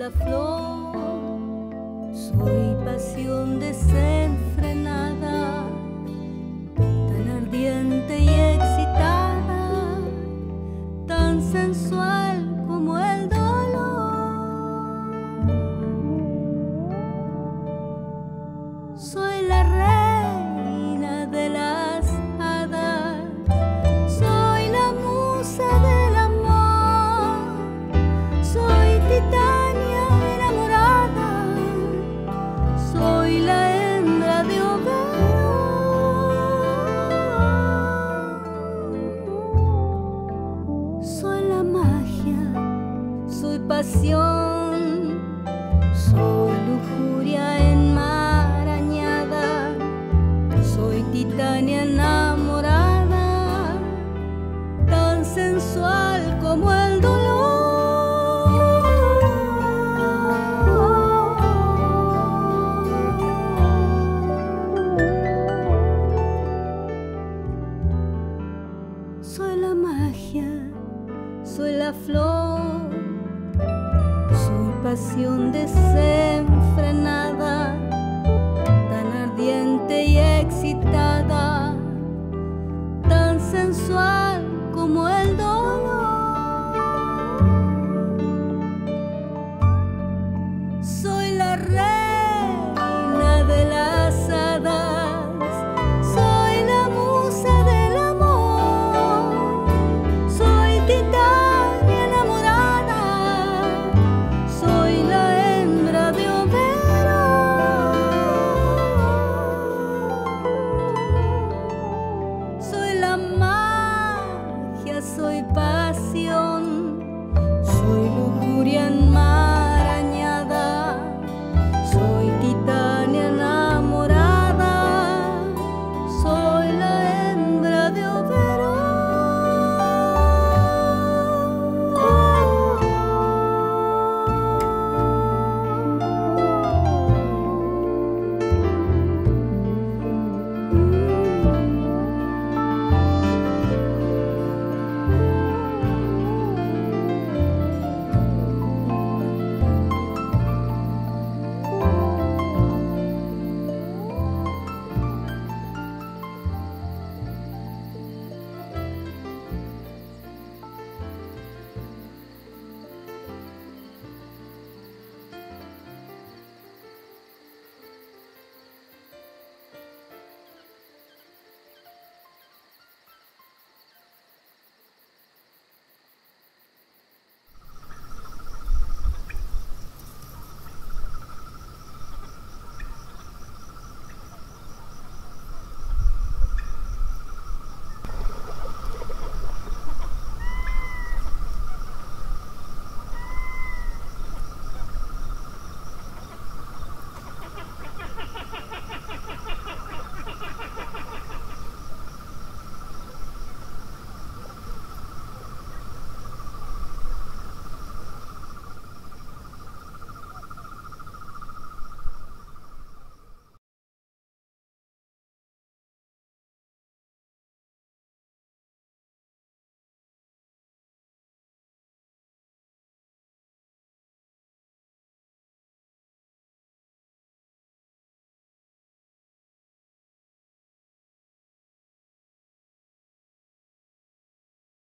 la flor, soy pasión desenfrenada, tan ardiente y excitada, tan sensual como el dolor. Soy la reina de las hadas, soy la musa del amor, soy Titania enamorada, soy la hembra de Homero. Soy la magia, soy pasión, soy lujuria enmarañada, soy Titania enamorada, tan sensual como el dolor. Soy la magia, soy la flor, soy pasión desenfrenada,